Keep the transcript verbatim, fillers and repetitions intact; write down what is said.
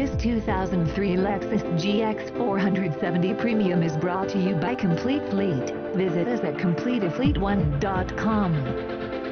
This two thousand three Lexus G X four seventy Premium is brought to you by Complete Fleet. Visit us at complete fleet one dot com.